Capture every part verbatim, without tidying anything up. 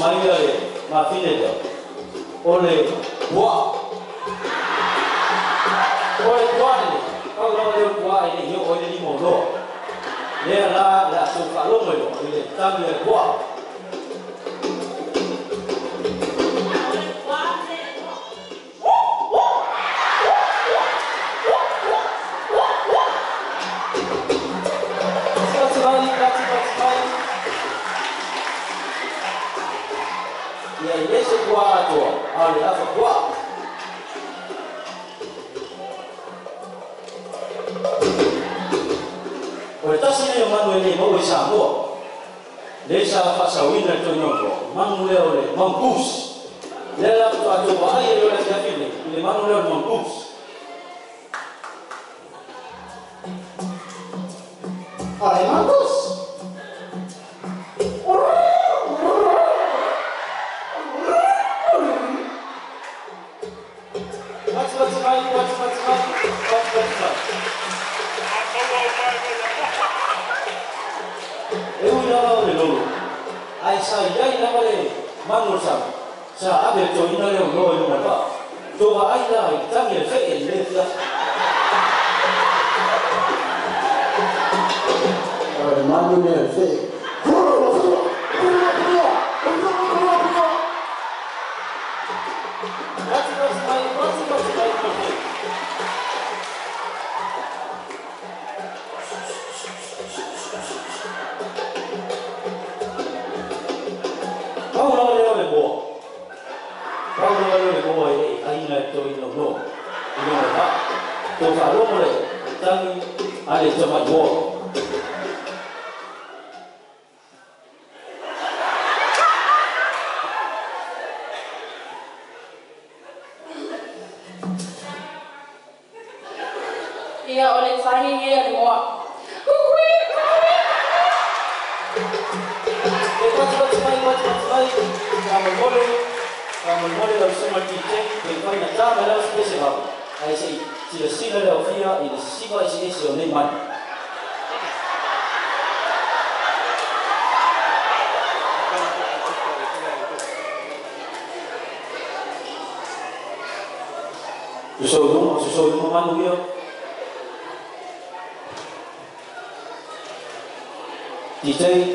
Ismail ma fine ole wa ole wa ni kau lo le wa ni yo ole ni mo lo le la la su fa lo mo lo le ta le wa Olha, essa boa. Olha, tá sendo eu mando ele mau isa boa. Deixa faça o ina to nyongo. Manu le ole mampus. Lela tu ajo ba ai ele ole jafi ni. Ele manu le mampus. Olha, mampus. Saya ina bale manur sam sa abe to ina le no no ba to ba ai la ta me fe el le la ora manu ne fe ada cuma dua. Dia oleh saya dia dua. Kukui, kukui. Cepat cepat cepat cepat cepat. Kamu boleh, kamu boleh lalu semua kita. Kita nak cakap dalam spesial. Saya sih. Si le signe de la fille, il est si quoi ici sur les mains. Tu sais où, tu sais où maman nous vient. D J.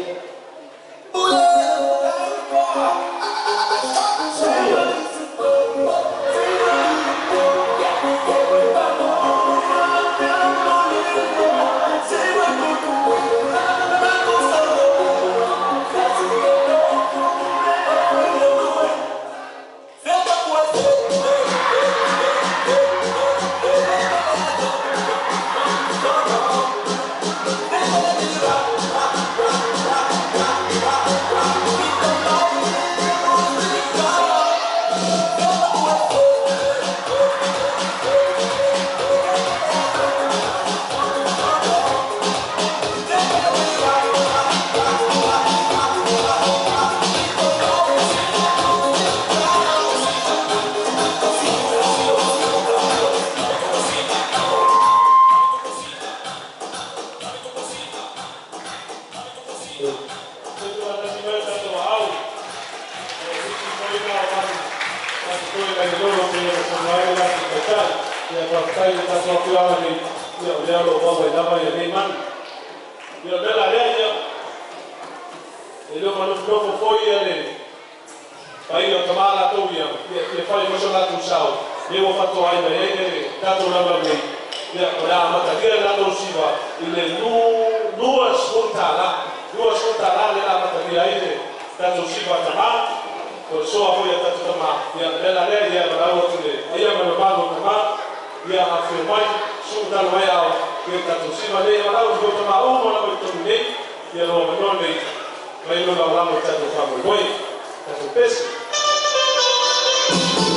Vai lo lavamo tanto famo voi, tanto pesco.